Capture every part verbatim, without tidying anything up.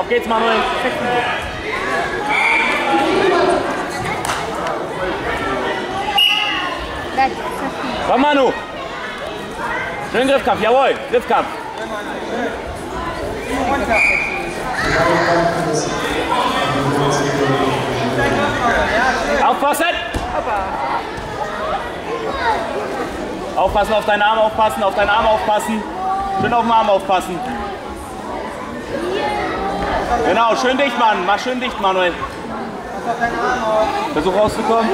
Auf geht's, Manuel. Komm, Manu. Schön Griffkampf, jawohl. Griffkampf. Aufpassen! Aufpassen auf deinen Arm, aufpassen, auf deinen Arm aufpassen. Schön auf den Arm aufpassen. Genau, schön dicht, Mann. Mach schön dicht, Manuel. Versuch rauszukommen.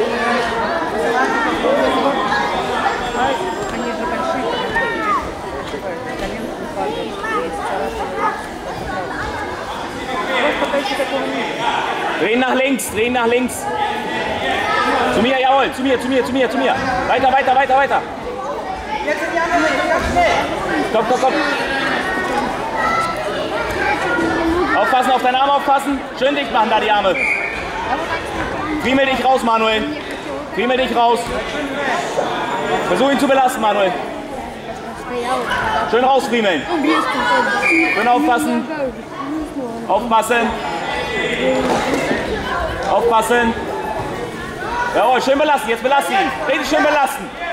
Drehen nach links, drehen nach links. Zu mir, jawohl, zu mir, zu mir, zu mir, zu mir. Weiter, weiter, weiter, weiter. Komm, komm, komm. Aufpassen, auf deinen Arm aufpassen. Schön dicht machen da die Arme. Friemel dich raus, Manuel. Friemel dich raus. Versuch ihn zu belasten, Manuel. Schön rausfriemeln. Schön aufpassen. Aufpassen. Aufpassen. Jawohl, schön belasten. Jetzt belasten ihn. Richtig schön belasten.